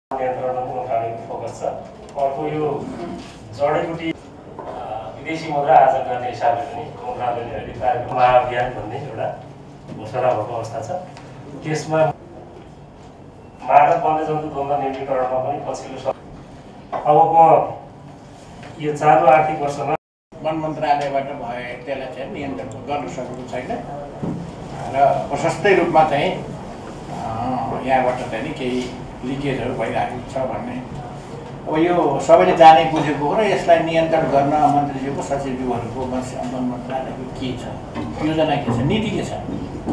नियन्त्रणमा उठाउनेको फोकस छ। अर्को यो जडीबुटी विदेशी मुद्रा आर्जन गर्ने हिसाबले पनि मन्त्रालयले अहिले कार्यक्रम महाअभियान भन्ने एउटा घोषणा भएको अवस्था छ। त्यसमा मानव वन्यजन्तु द्वन्द्व न्यूनीकरणमा पनि पछिल्लो अबको यो चालु आर्थिक वर्षमा वन मन्त्रालयबाट भए त्यसलाई चाहिँ नियन्त्रण गर्न सकेको छैन र प्रशस्तै रूपमा चाहिँ यहाँबाट चाहिँ केही लिकेजहरू भइरहेको छ भन्ने। अब यो सबैले जाने बुझेको हो र यसलाई नियन्त्रण गर्न मन्त्रीज्यूको सचिवज्यूहरूको वन मन्त्रालयको के छ, योजना के छ, नीति के छ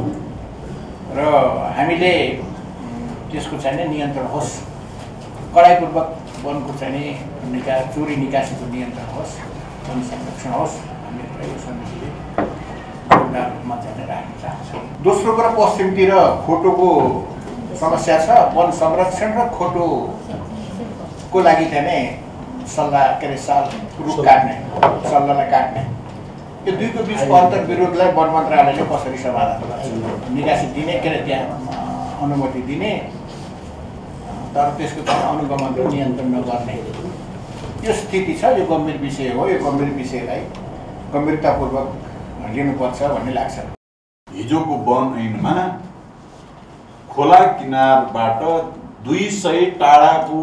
र हामीले त्यसको चाहिँ नियन्त्रण होस्, कडाइपूर्वक वनको चाहिँ चोरी निकासीको नियन्त्रण होस्, वन संरक्षण होस् भन्ने यो समितिले जोडदार रूपमा चाहिँ राख्न चाहन्छ। दोस्रो कुरा पश्चिमतिर खोटोको समस्या छ। वन संरक्षण र खोटोको लागि चाहिँ सल्लाह के अरे रुख काट्ने, सल्लाहलाई काट्ने, यो दुईको बिचको अन्तर्विरोधलाई वन मन्त्रालयले कसरी समाधान गर्छ? निकासी दिने के अरे त्यहाँ अनुमति दिने तर त्यसको चाहिँ अनुगमन र नियन्त्रण नगर्ने यो स्थिति छ। यो गम्भीर विषय हो। यो गम्भीर विषयलाई गम्भीरतापूर्वक लिनुपर्छ भन्ने लाग्छ। हिजोको वन ऐनमा खोला किनारबाट 200 टाढाको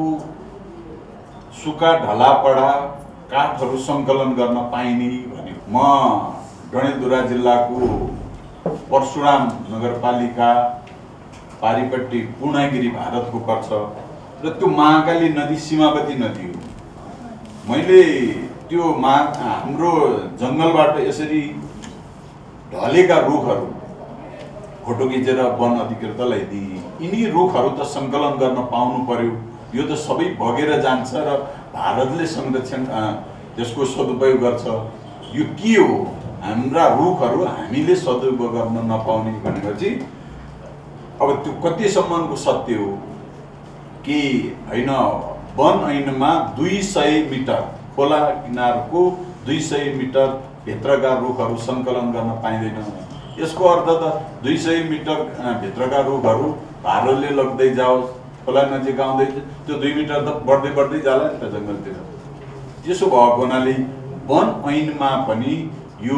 सुक्खा ढलापडा काठहरू सङ्कलन गर्न पाइने भने म डडेलधुरा जिल्लाको परशुराम नगरपालिका पारिपट्टि पूर्णगिरी भारतको पर्छ र त्यो महाकाली नदी सीमावर्ती नदी हो। मैले त्यो हाम्रो जङ्गलबाट यसरी ढलेका रुखहरू फोटो खिचेर वन अधिकृतलाई दिए। यिनी रुखहरू त सङ्कलन गर्न पाउनु पर्यो। यो त सबै बगेर जान्छ र भारतले संरक्षण त्यसको सदुपयोग गर्छ। यो के हो? हाम्रा रुखहरू हामीले सदुपयोग गर्न नपाउने भनेपछि अब त्यो कतिसम्मको सत्य हो कि होइन? वन ऐनमा 200 मिटर खोला किनारको 200 मिटर भित्रका रुखहरू सङ्कलन गर्न पाइँदैन। यसको अर्थ त 200 मिटर भित्रका रुखहरू भारतले लग्दै जाओस्, खोला नजिक आउँदै त्यो 2 मिटर त बढ्दै बढ्दै जाला नि त जङ्गलतिर। त्यसो भएको हुनाले वन ऐनमा पनि यो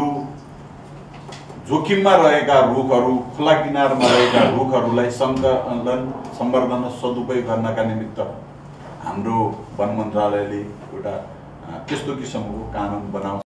जोखिममा रहेका रुखहरू, खोला किनारमा रहेका रुखहरूलाई सङ्कलन, सम्वर्धन, सदुपयोग गर्नका निमित्त हाम्रो वन मन्त्रालयले एउटा त्यस्तो किसिमको कानुन बनाउँछ।